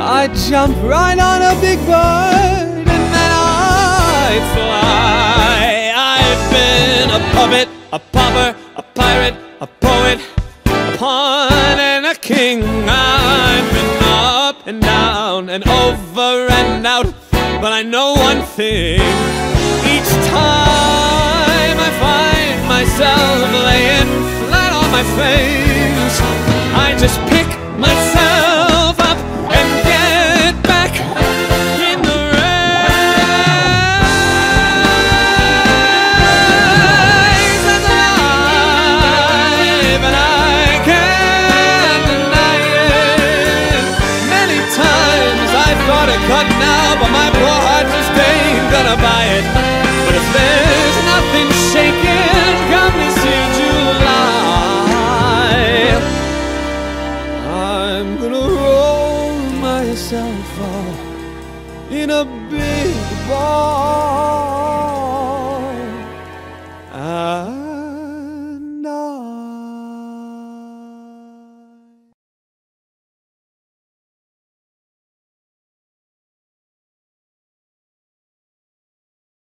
I'd jump right on a big bird and then I'd fly. I've been a puppet, a pauper, a pirate, a poet, a pawn and a king. I've been up and down and over and out, but I know one thing. Each time I find myself laying flat on my face, I just pick myself up and get back in the race. That's alive and I can't deny it. Many times I thought of cut now, but my poor heart just ain't gonna buy it. But if there's nothing shaking come this here July, I'm gonna roll myself up in a big ball.